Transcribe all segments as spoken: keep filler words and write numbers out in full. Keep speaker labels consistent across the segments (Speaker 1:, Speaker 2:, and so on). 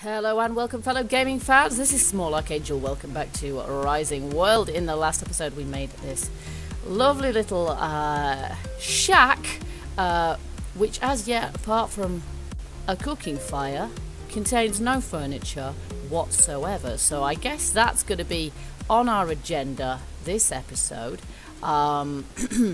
Speaker 1: Hello and welcome, fellow gaming fans. This is Small Archangel. Welcome back to Rising World. In the last episode we made this lovely little uh, shack, uh, which as yet, apart from a cooking fire, contains no furniture whatsoever. So I guess that's going to be on our agenda this episode. Um,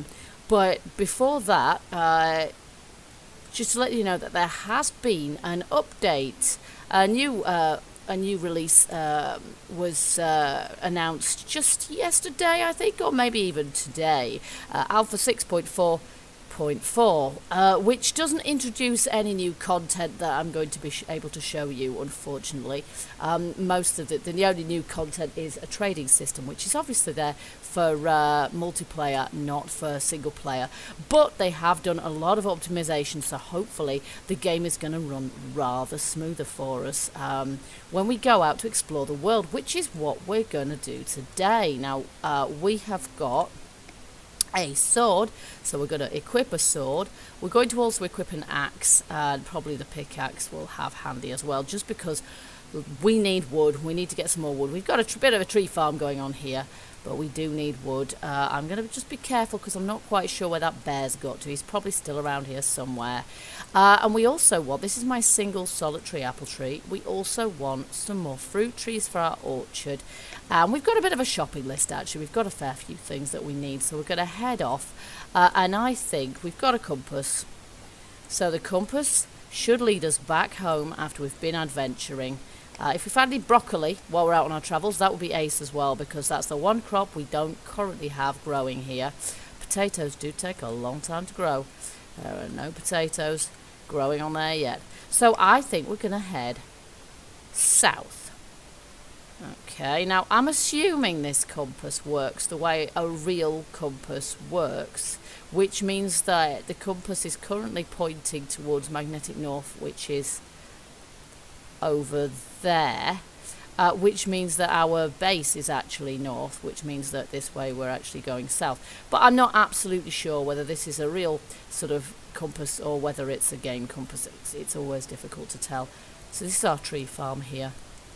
Speaker 1: but before that, uh, just to let you know that there has been an update. A new uh, a new release uh, was uh, announced just yesterday, I think, or maybe even today. Uh, Alpha six point four point four, uh, which doesn't introduce any new content that I'm going to be sh able to show you, unfortunately. Um, most of the, the only new content is a trading system, which is obviously there for uh, multiplayer, not for single player. But they have done a lot of optimization, so hopefully the game is going to run rather smoother for us um, when we go out to explore the world, which is what we're going to do today. Now, uh, we have got a sword, so we're going to equip a sword. We're going to also equip an axe, and probably the pickaxe we'll have handy as well, just because we need wood. We need to get some more wood. We've got a tr bit of a tree farm going on here, but we do need wood. Uh, I'm going to just be careful because I'm not quite sure where that bear's got to. He's probably still around here somewhere. Uh, and we also want, this is my single solitary apple tree, we also want some more fruit trees for our orchard. And we've got a bit of a shopping list, actually. We've got a fair few things that we need, so we're going to head off. Uh, and I think we've got a compass. So the compass should lead us back home after we've been adventuring. Uh, if we find any broccoli while we're out on our travels, that would be ace as well, because that's the one crop we don't currently have growing here. Potatoes do take a long time to grow. There are no potatoes growing on there yet. So I think we're going to head south. Okay, now I'm assuming this compass works the way a real compass works, which means that the compass is currently pointing towards magnetic north, which is over there, uh, which means that our base is actually north, which means that this way we're actually going south. But I'm not absolutely sure whether this is a real sort of compass or whether it's a game compass. It's, it's always difficult to tell. So this is our tree farm here.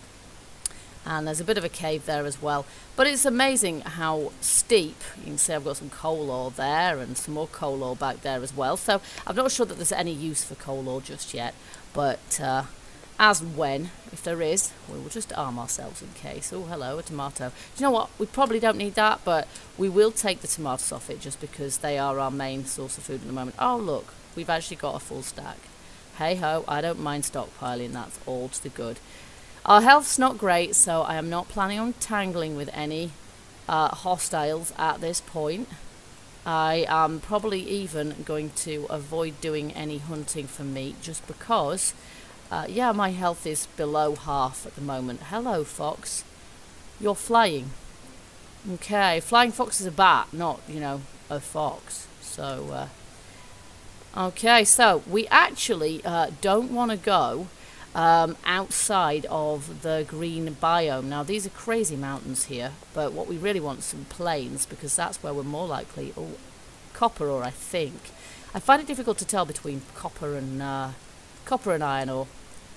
Speaker 1: And there's a bit of a cave there as well. But it's amazing how steep. You can see I've got some coal ore there and some more coal ore back there as well. So I'm not sure that there's any use for coal ore just yet. But uh, as and when, if there is, we will just arm ourselves in case. Oh, hello, a tomato. Do you know what? We probably don't need that, but we will take the tomatoes off it just because they are our main source of food at the moment. Oh, look, we've actually got a full stack. Hey-ho, I don't mind stockpiling. That's all to the good. Our health's not great, so I am not planning on tangling with any uh, hostiles at this point. I am probably even going to avoid doing any hunting for meat just because, uh, yeah, my health is below half at the moment. Hello, fox. You're flying. Okay, flying fox is a bat, not, you know, a fox. So, uh, okay, so we actually uh, don't want to go Um, outside of the green biome. Now these are crazy mountains here, but what we really want is some plains, because that's where we're more likely. Oh, copper ore, I think. I find it difficult to tell between copper and uh, copper and iron ore.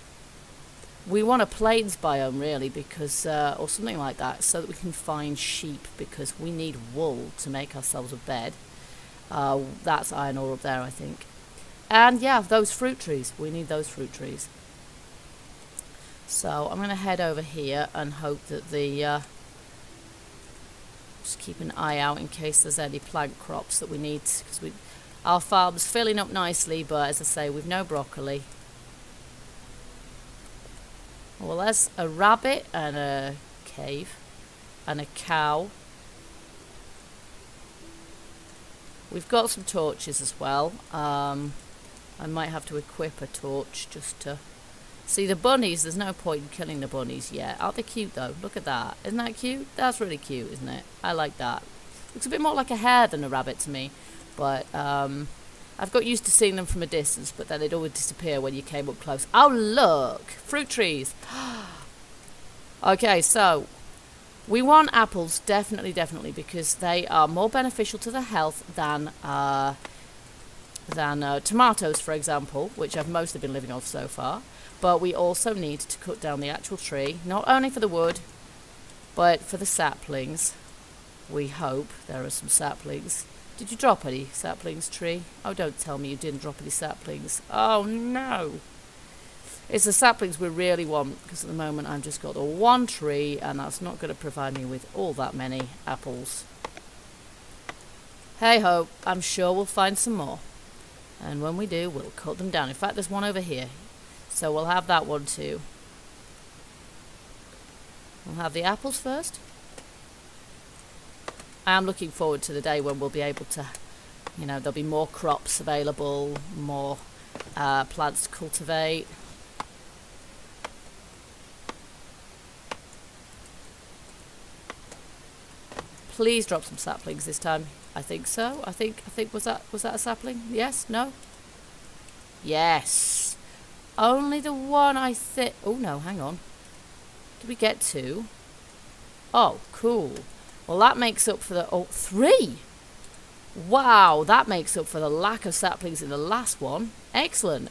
Speaker 1: We want a plains biome really, because uh, or something like that, so that we can find sheep, because we need wool to make ourselves a bed. Uh, that's iron ore up there, I think. And yeah, those fruit trees. We need those fruit trees. So I'm going to head over here and hope that the, uh, just keep an eye out in case there's any plant crops that we need, because we, our farm's filling up nicely, but as I say, we've no broccoli. Well, there's a rabbit and a cave and a cow. We've got some torches as well. Um, I might have to equip a torch just to see the bunnies. There's no point in killing the bunnies yet. Aren't they cute though? Look at that. Isn't that cute? That's really cute, isn't it? I like that. Looks a bit more like a hare than a rabbit to me. But um, I've got used to seeing them from a distance, but then they'd always disappear when you came up close. Oh, look! Fruit trees! Okay, so we want apples, definitely, definitely, because they are more beneficial to the health than uh, than uh, tomatoes, for example, which I've mostly been living off so far. But we also need to cut down the actual tree, not only for the wood, but for the saplings. We hope there are some saplings. Did you drop any saplings, tree? Oh, don't tell me you didn't drop any saplings. Oh, no. It's the saplings we really want, because at the moment I've just got the one tree, and that's not going to provide me with all that many apples. Hey ho, I'm sure we'll find some more. And when we do, we'll cut them down. In fact, there's one over here. So we'll have that one too. We'll have the apples first. I am looking forward to the day when we'll be able to, you know, there'll be more crops available, more uh, plants to cultivate. Please drop some saplings this time. I think so. I think, I think, was that, was that a sapling? Yes? No? Yes. Only the one I think... Oh, no, hang on. Did we get two? Oh, cool. Well, that makes up for the... Oh, three! Wow, that makes up for the lack of saplings in the last one. Excellent.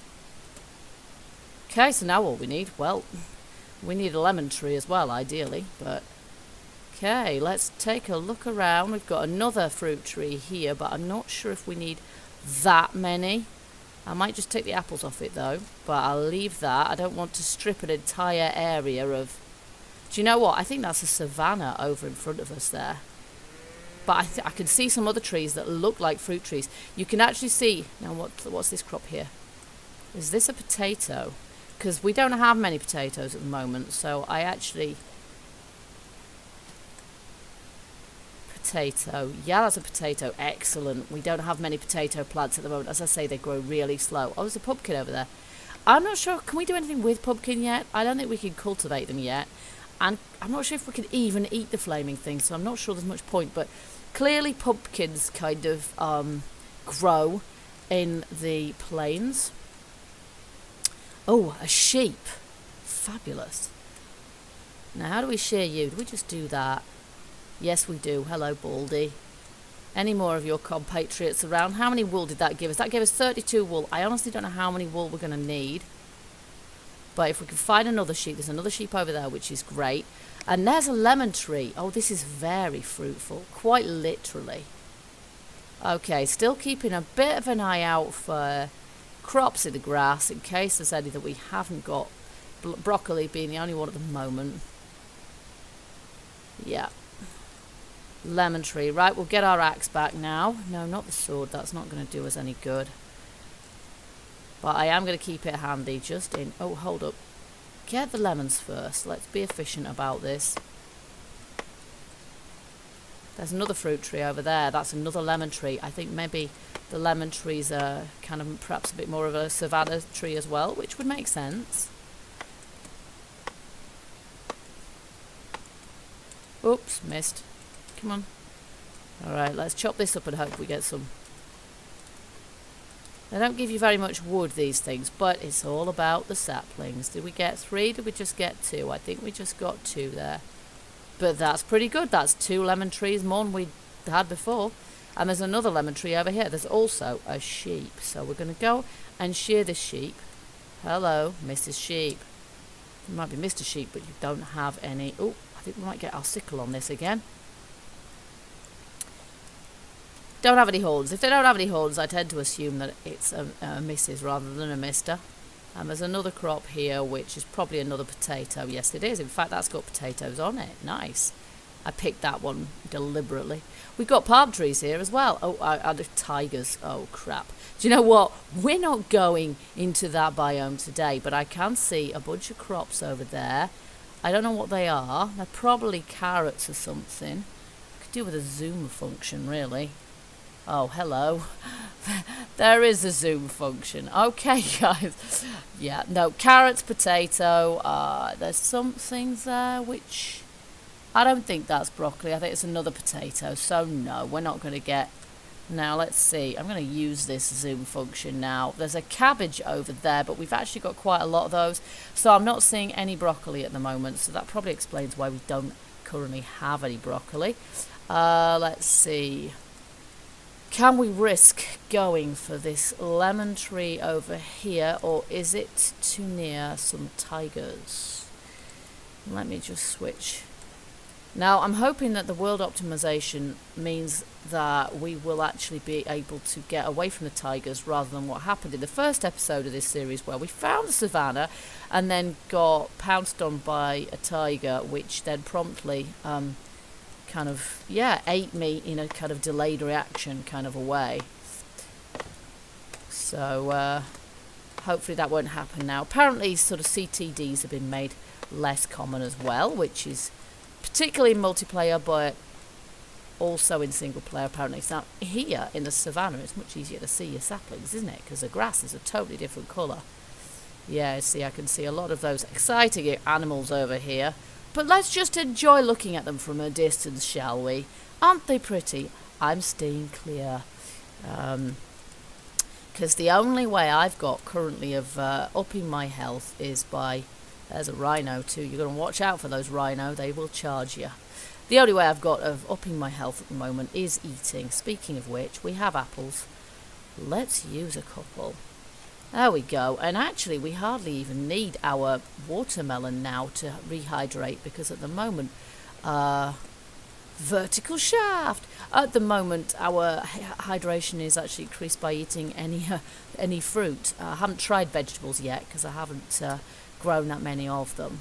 Speaker 1: Okay, so now all we need... Well, we need a lemon tree as well, ideally, but... Okay, let's take a look around. We've got another fruit tree here, but I'm not sure if we need that many. I might just take the apples off it though, but I'll leave that. I don't want to strip an entire area of... Do you know what? I think that's a savannah over in front of us there. But I, th I can see some other trees that look like fruit trees. You can actually see... Now, what, what's this crop here? Is this a potato? Because we don't have many potatoes at the moment, so I actually... Potato. Yeah, that's a potato. Excellent. We don't have many potato plants at the moment. As I say, they grow really slow. Oh, there's a pumpkin over there. I'm not sure. Can we do anything with pumpkin yet? I don't think we can cultivate them yet. And I'm not sure if we can even eat the flaming thing, so I'm not sure there's much point. But clearly pumpkins kind of um, grow in the plains. Oh, a sheep. Fabulous. Now, how do we shear you? Do we just do that? Yes, we do. Hello, Baldy. Any more of your compatriots around? How many wool did that give us? That gave us thirty-two wool. I honestly don't know how many wool we're going to need. But if we can find another sheep, there's another sheep over there, which is great. And there's a lemon tree. Oh, this is very fruitful. Quite literally. Okay, still keeping a bit of an eye out for crops in the grass in case there's any that we haven't got. Bro- broccoli being the only one at the moment. Yeah. Lemon tree. Right, we'll get our axe back now. No, not the sword. That's not going to do us any good. But I am going to keep it handy just in... Oh, hold up. Get the lemons first. Let's be efficient about this. There's another fruit tree over there. That's another lemon tree. I think maybe the lemon trees are kind of perhaps a bit more of a savannah tree as well, which would make sense. Oops, missed. Come on. Alright, let's chop this up and hope we get some. They don't give you very much wood, these things, but it's all about the saplings. Did we get three? Did we just get two? I think we just got two there. But that's pretty good. That's two lemon trees more than we had before. And there's another lemon tree over here. There's also a sheep. So we're going to go and shear this sheep. Hello, Missus Sheep. You might be Mister Sheep, but you don't have any... Oh, I think we might get our sickle on this again. Don't have any horns. If they don't have any horns, I tend to assume that it's a, a Missus rather than a Mister. And there's another crop here, which is probably another potato. Yes, it is. In fact, that's got potatoes on it. Nice. I picked that one deliberately. We've got palm trees here as well. Oh, and uh, tigers. Oh, crap. Do you know what? We're not going into that biome today, but I can see a bunch of crops over there. I don't know what they are. They're probably carrots or something. Could do with a zoom function, really. Oh, hello. There is a zoom function. Okay, guys. Yeah, no, carrots, potato. Uh, there's some things there which... I don't think that's broccoli. I think it's another potato. So, no, we're not going to get... Now, let's see. I'm going to use this zoom function now. There's a cabbage over there, but we've actually got quite a lot of those. So, I'm not seeing any broccoli at the moment. So, that probably explains why we don't currently have any broccoli. Uh, let's see... Can we risk going for this lemon tree over here, or is it too near some tigers? Let me just switch. Now, I'm hoping that the world optimization means that we will actually be able to get away from the tigers rather than what happened in the first episode of this series, where we found the savannah and then got pounced on by a tiger, which then promptly um, kind of, yeah, ate me in a kind of delayed reaction kind of a way. So, uh, hopefully that won't happen now. Apparently, sort of C T Ds have been made less common as well, which is particularly in multiplayer, but also in single player apparently. So here in the savannah, it's much easier to see your saplings, isn't it? Because the grass is a totally different colour. Yeah, see, I can see a lot of those exciting animals over here. But let's just enjoy looking at them from a distance, shall we? Aren't they pretty? I'm staying clear. Um, because the only way I've got currently of uh, upping my health is by... There's a rhino too. You're going to watch out for those rhino. They will charge you. The only way I've got of upping my health at the moment is eating. Speaking of which, we have apples. Let's use a couple. There we go. And actually, we hardly even need our watermelon now to rehydrate, because at the moment, uh, vertical shaft. At the moment, our hydration is actually increased by eating any uh, any fruit. Uh, I haven't tried vegetables yet because I haven't uh, grown that many of them.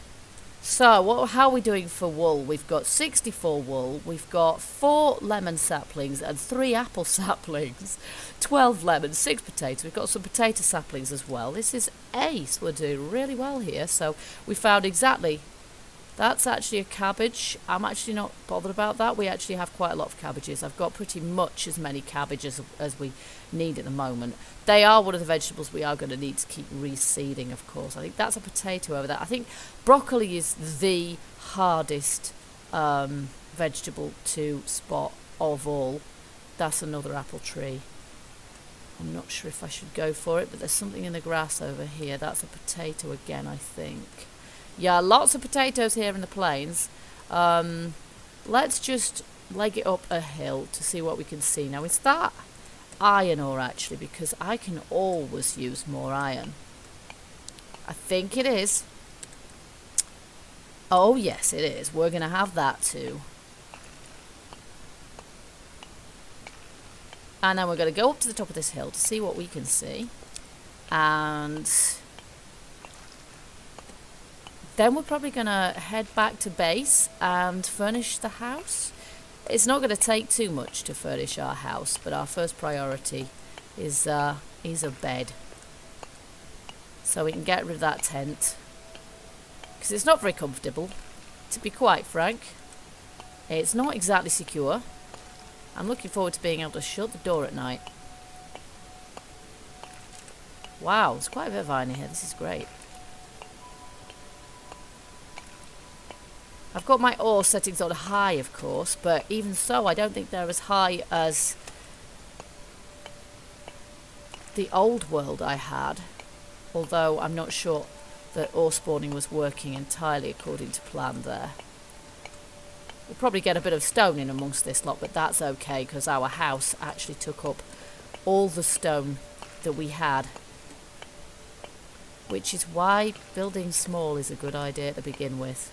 Speaker 1: So, what, how are we doing for wool? We've got sixty-four wool, we've got four lemon saplings and three apple saplings, twelve lemons, six potatoes. We've got some potato saplings as well. This is ace. We're doing really well here. So, we found exactly... That's actually a cabbage. I'm actually not bothered about that. We actually have quite a lot of cabbages. I've got pretty much as many cabbages as, as we need at the moment. They are one of the vegetables we are going to need to keep reseeding, of course. I think that's a potato over there. I think broccoli is the hardest um, vegetable to spot of all. That's another apple tree. I'm not sure if I should go for it, but there's something in the grass over here. That's a potato again, I think. Yeah, lots of potatoes here in the plains. Um, let's just leg it up a hill to see what we can see. Now, is that iron ore, actually? Because I can always use more iron. I think it is. Oh, yes, it is. We're going to have that too. And then we're going to go up to the top of this hill to see what we can see. And... then we're probably going to head back to base and furnish the house. It's not going to take too much to furnish our house, but our first priority is, uh, is a bed. So we can get rid of that tent. Because it's not very comfortable, to be quite frank. It's not exactly secure. I'm looking forward to being able to shut the door at night. Wow, there's quite a bit of iron here. This is great. I've got my ore settings on high, of course, but even so, I don't think they're as high as the old world I had. Although I'm not sure that ore spawning was working entirely according to plan there. We'll probably get a bit of stone in amongst this lot, but that's okay, because our house actually took up all the stone that we had. Which is why building small is a good idea to begin with.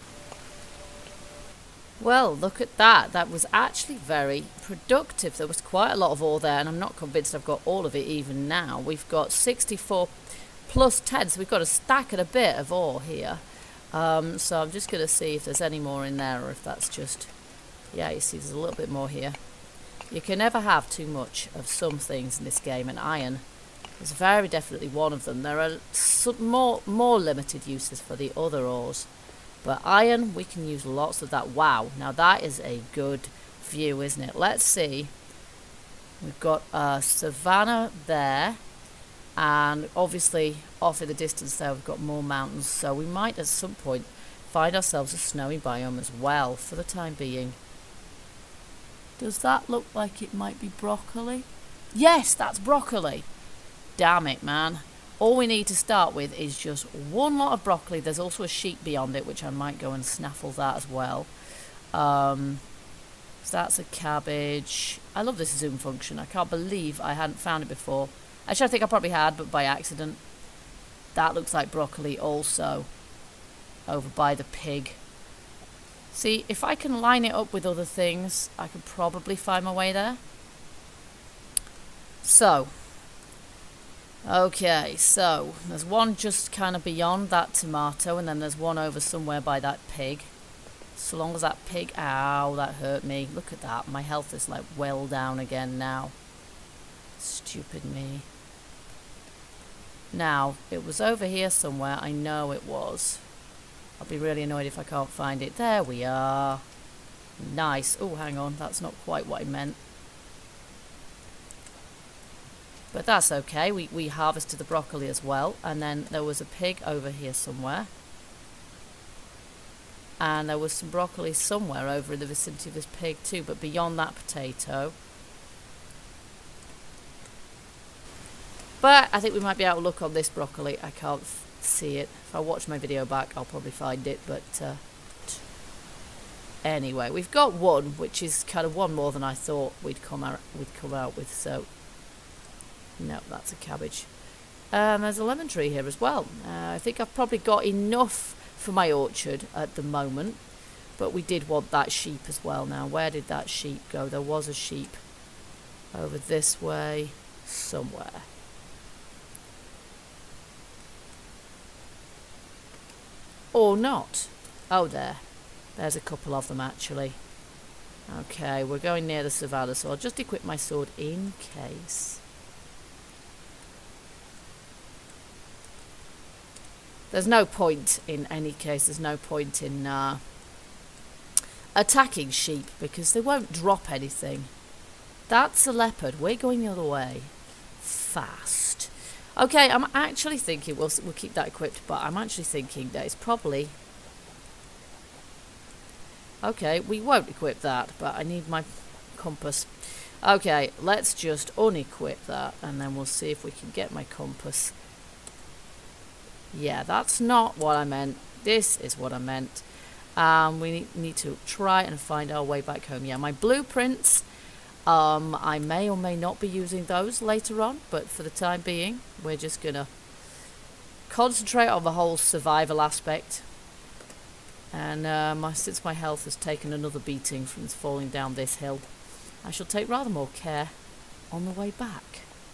Speaker 1: Well, look at that. That was actually very productive. There was quite a lot of ore there, and I'm not convinced I've got all of it even now. We've got sixty-four plus ten, so we've got a stack and a bit of ore here. Um, so I'm just going to see if there's any more in there, or if that's just... Yeah, you see there's a little bit more here. You can never have too much of some things in this game, and iron is very definitely one of them. There are some more, more limited uses for the other ores. But iron, we can use lots of that. Wow, now that is a good view, isn't it? Let's see. We've got a savannah there. And obviously, off in the distance there, we've got more mountains. So we might, at some point, find ourselves a snowy biome as well, for the time being. Does that look like it might be broccoli? Yes, that's broccoli. Damn it, man. All we need to start with is just one lot of broccoli. There's also a sheep beyond it, which I might go and snaffle that as well. Um, so that's a cabbage. I love this zoom function. I can't believe I hadn't found it before. Actually, I think I probably had, but by accident. That looks like broccoli also. Over by the pig. See, if I can line it up with other things, I could probably find my way there. So. Okay, so there's one just kind of beyond that tomato, and then there's one over somewhere by that pig. So long as that pig... Ow, that hurt me. Look at that. My health is like well down again now. Stupid me. Now, it was over here somewhere. I know it was. I'll be really annoyed if I can't find it. There we are. Nice. Oh, hang on. That's not quite what I meant. But that's okay. We, we harvested the broccoli as well. And then there was a pig over here somewhere. And there was some broccoli somewhere over in the vicinity of this pig too. But beyond that potato. But I think we might be able to look on this broccoli. I can't f see it. If I watch my video back, I'll probably find it. But uh, anyway, we've got one, which is kind of one more than I thought we'd come out, we'd come out with. So, no, that's a cabbage. Um, there's a lemon tree here as well. Uh, I think I've probably got enough for my orchard at the moment. But we did want that sheep as well. Now, where did that sheep go? There was a sheep over this way somewhere. Or not. Oh, there. There's a couple of them, actually. Okay, we're going near the savannah, so I'll just equip my sword in case. There's no point, in any case, there's no point in uh, attacking sheep, because they won't drop anything. That's a leopard. We're going the other way. Fast. Okay, I'm actually thinking, we'll, we'll keep that equipped, but I'm actually thinking that it's probably... Okay, we won't equip that, but I need my compass. Okay, let's just unequip that, and then we'll see if we can get my compass. Yeah, that's not what I meant. This is what I meant. Um, we need, need to try and find our way back home. Yeah, my blueprints... Um, I may or may not be using those later on, but for the time being, we're just going to concentrate on the whole survival aspect. And uh, my, since my health has taken another beating from falling down this hill, I shall take rather more care on the way back.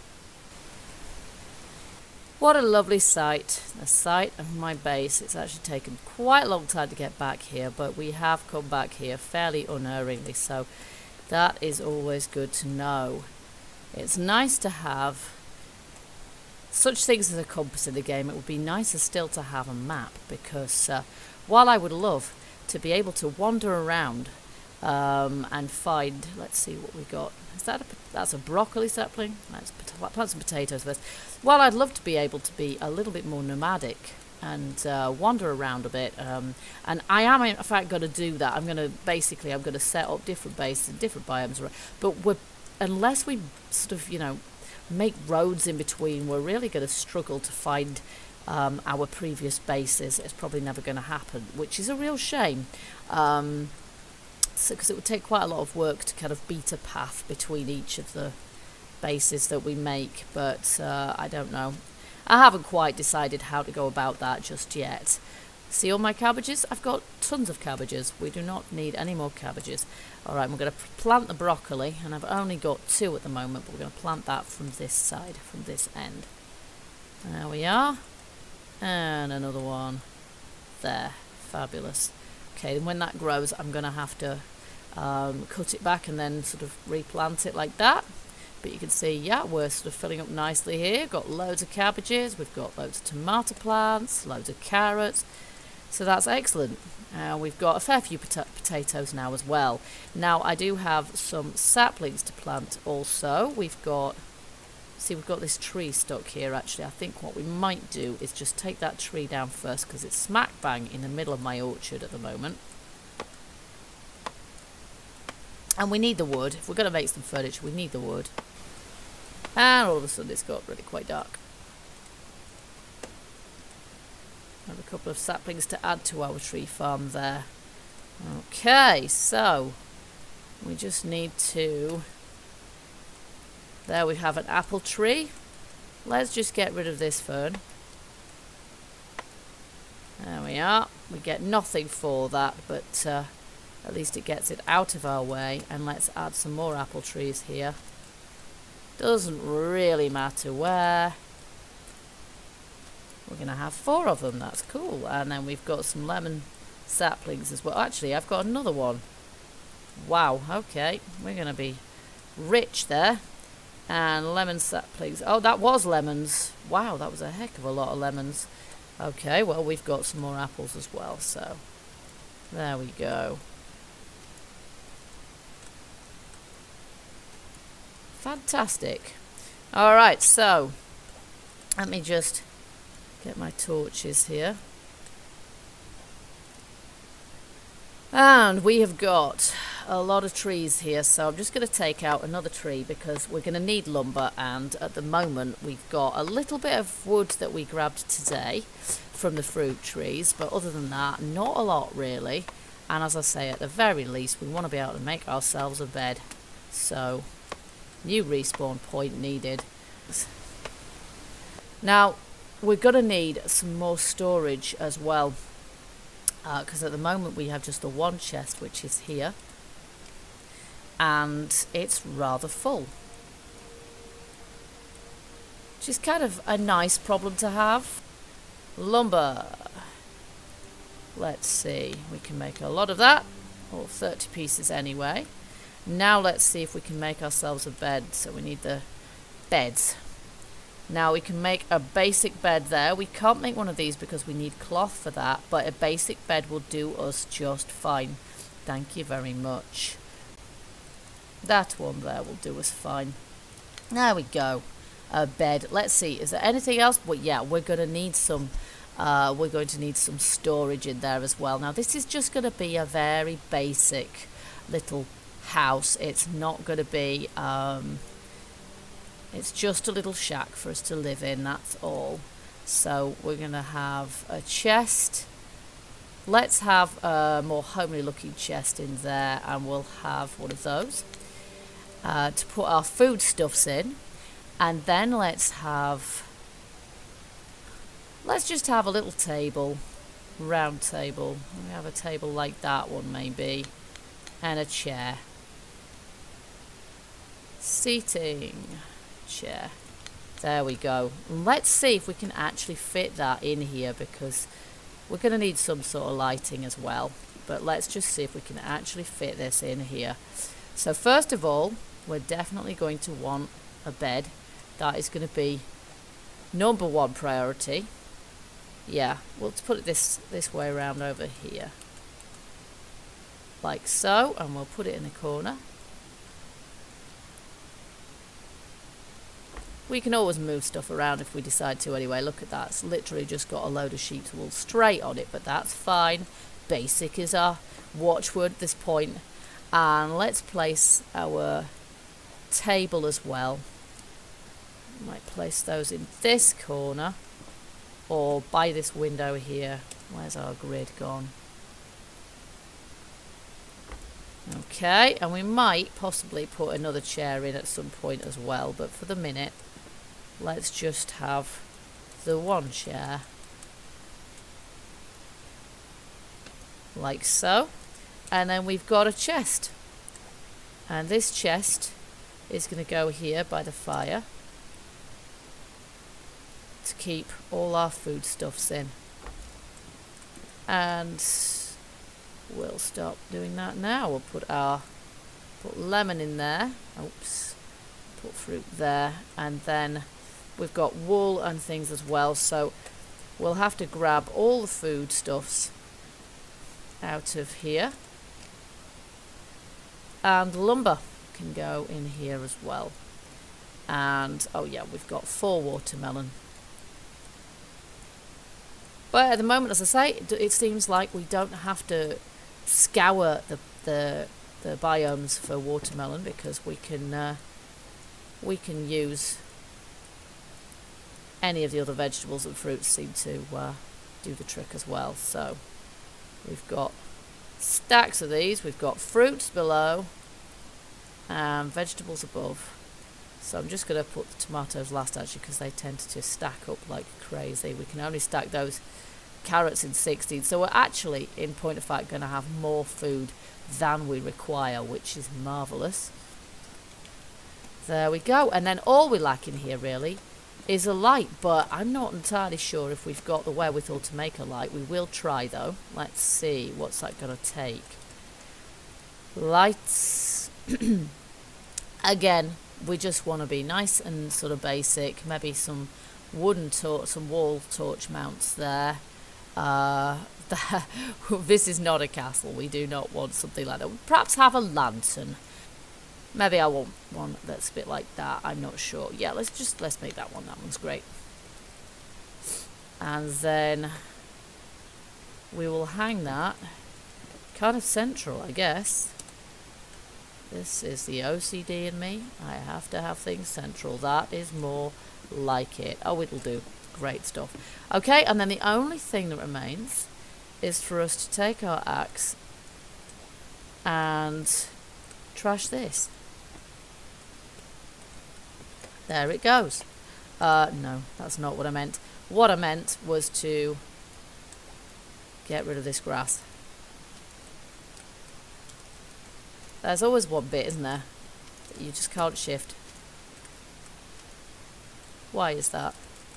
Speaker 1: What a lovely sight, the site of my base. It's actually taken quite a long time to get back here, but we have come back here fairly unerringly, so... that is always good to know. It's nice to have such things as a compass in the game. It would be nicer still to have a map, because uh, while I would love to be able to wander around um, and find, let's see what we got. Is that a, that's a broccoli sapling? Let's plant some potatoes first. While I'd love to be able to be a little bit more nomadic and uh, wander around a bit, um, and I am in fact going to do that. I'm going to basically I'm going to set up different bases and different biomes, but we're, unless we sort of you know make roads in between, we're really going to struggle to find um, our previous bases. It's probably never going to happen, which is a real shame, um, so because it would take quite a lot of work to kind of beat a path between each of the bases that we make. But uh, I don't know. I haven't quite decided how to go about that just yet. See all my cabbages? I've got tons of cabbages. We do not need any more cabbages. Alright, we're going to plant the broccoli, and I've only got two at the moment, but we're going to plant that from this side, from this end. There we are. And another one. There. Fabulous. Okay, and when that grows, I'm going to have to um, cut it back and then sort of replant it like that. But you can see, yeah, we're sort of filling up nicely here. Got loads of cabbages, we've got loads of tomato plants, loads of carrots. So that's excellent. Uh, we've got a fair few pot potatoes now as well. Now, I do have some saplings to plant also. We've got, see, we've got this tree stuck here actually. I think what we might do is just take that tree down first, because it's smack bang in the middle of my orchard at the moment. And we need the wood. If we're going to make some furniture, we need the wood. And all of a sudden it's got really quite dark. I have a couple of saplings to add to our tree farm there. Okay, so we just need to There we have an apple tree. Let's just get rid of this fern. There we are. We get nothing for that, but uh, at least it gets it out of our way. And let's add some more apple trees here. Doesn't really matter where. We're going to have four of them. That's cool. And then we've got some lemon saplings as well. Actually, I've got another one. Wow. Okay. We're going to be rich there. And lemon saplings. Oh, that was lemons. Wow, that was a heck of a lot of lemons. Okay, well, we've got some more apples as well, so there we go. Fantastic. All right, so let me just get my torches here. And we have got a lot of trees here, so I'm just going to take out another tree because we're going to need lumber, and at the moment we've got a little bit of wood that we grabbed today from the fruit trees, but other than that, not a lot really. And as I say, at the very least, we want to be able to make ourselves a bed. So, new respawn point needed. Now, we're going to need some more storage as well. Because uh, at the moment we have just the one chest, which is here, and it's rather full, which is kind of a nice problem to have. Lumber, let's see, we can make a lot of that, or thirty pieces anyway. Now let's see if we can make ourselves a bed. So we need the beds. Now we can make a basic bed there. We can't make one of these because we need cloth for that, but a basic bed will do us just fine. Thank you very much. That one there will do us fine. There we go. A bed. Let's see, is there anything else? Well, yeah, we're going to need some uh, we're going to need some storage in there as well. Now this is just going to be a very basic little house. It's not going to be um, it's just a little shack for us to live in, that's all. So we're going to have a chest. Let's have a more homely looking chest in there, and we'll have one of those uh, to put our foodstuffs in. And then let's have, let's just have a little table, round table. We have a table like that one maybe, and a chair. Seating. Chair. There we go. Let's see if we can actually fit that in here, because we're going to need some sort of lighting as well. But let's just see if we can actually fit this in here. So first of all, we're definitely going to want a bed. That is going to be number one priority. Yeah, we'll put it this this way around over here, like so, and we'll put it in the corner. We can always move stuff around if we decide to anyway. Look at that. It's literally just got a load of sheep's wool straight on it, but that's fine. Basic is our watchword at this point. And let's place our table as well. Might place those in this corner or by this window here. Where's our grid gone? Okay, and we might possibly put another chair in at some point as well, but for the minute, let's just have the one chair. Like so. And then we've got a chest. And this chest is going to go here by the fire to keep all our foodstuffs in. And we'll stop doing that now. We'll put our put lemon in there. Oops. Put fruit there. And then we've got wool and things as well, so we'll have to grab all the foodstuffs out of here. And lumber can go in here as well. And, oh yeah, we've got four watermelon. But at the moment, as I say, it, it seems like we don't have to scour the, the, the biomes for watermelon, because we can, uh, we can use any of the other vegetables and fruits seem to uh, do the trick as well. So we've got stacks of these. We've got fruits below and vegetables above. So I'm just going to put the tomatoes last, actually, because they tend to stack up like crazy. We can only stack those carrots in sixteen. So we're actually, in point of fact, going to have more food than we require, which is marvellous. There we go. And then all we lack in here, really, is a light. But I'm not entirely sure if we've got the wherewithal to make a light. We will try, though. Let's see. What's that going to take? Lights. Again, we just want to be nice and sort of basic. Maybe some wooden torch, some wall torch mounts there. Uh, this is not a castle. We do not want something like that. Perhaps have a lantern. Maybe I want one that's a bit like that. I'm not sure. Yeah, let's just let's make that one. That one's great. And then we will hang that kind of central, I guess. This is the O C D in me. I have to have things central. That is more like it. Oh, it'll do. Great stuff. Okay, and then the only thing that remains is for us to take our axe and trash this. There it goes. Uh, no, that's not what I meant. What I meant was to get rid of this grass. There's always one bit, isn't there, that you just can't shift. Why is that?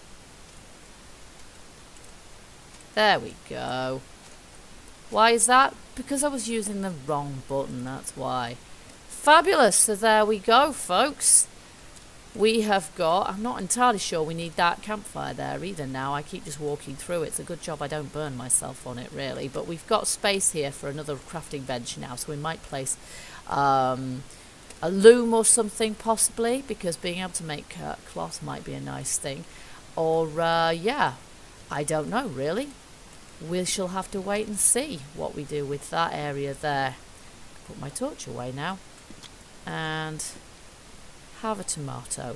Speaker 1: There we go. Why is that? Because I was using the wrong button, that's why. Fabulous, so there we go, folks. We have got, I'm not entirely sure we need that campfire there either now. I keep just walking through it. It's a good job I don't burn myself on it, really. But we've got space here for another crafting bench now, so we might place um, a loom or something, possibly, because being able to make uh, cloth might be a nice thing. Or, uh, yeah, I don't know, really. We shall have to wait and see what we do with that area there. Put my torch away now. And have a tomato.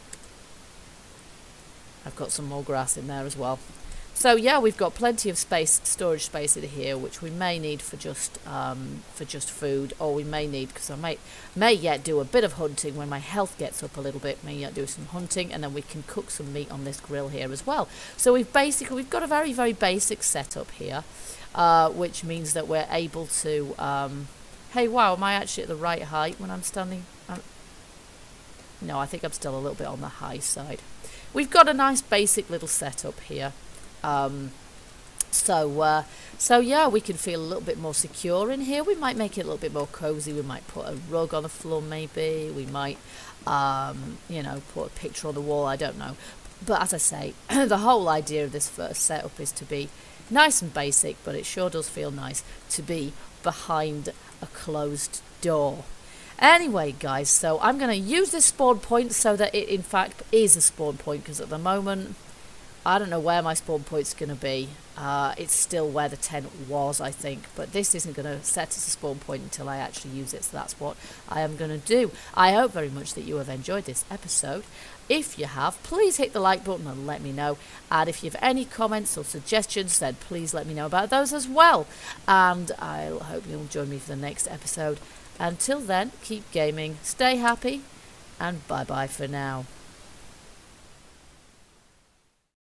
Speaker 1: I've got some more grass in there as well. So yeah, we've got plenty of space, storage space in here, which we may need for just um, for just food, or we may need, because I may may yet do a bit of hunting when my health gets up a little bit. May yet do some hunting, and then we can cook some meat on this grill here as well. So we've basically we've got a very very basic setup here, uh, which means that we're able to. Um, hey, wow, am I actually at the right height when I'm standing? Uh, no, I think I'm still a little bit on the high side. We've got a nice basic little setup here. Um, so, uh, so yeah, we can feel a little bit more secure in here. We might make it a little bit more cozy. We might put a rug on the floor, maybe. We might, um, you know, put a picture on the wall. I don't know. But as I say, the whole idea of this first setup is to be nice and basic, but it sure does feel nice to be behind a closed door. Anyway, guys, so I'm going to use this spawn point so that it, in fact, is a spawn point, because at the moment, I don't know where my spawn point's going to be. Uh, it's still where the tent was, I think. But this isn't going to set as a spawn point until I actually use it. So that's what I am going to do. I hope very much that you have enjoyed this episode. If you have, please hit the like button and let me know. And if you have any comments or suggestions, then please let me know about those as well. And I hope you'll join me for the next episode. Until then, keep gaming, stay happy, and bye-bye for now.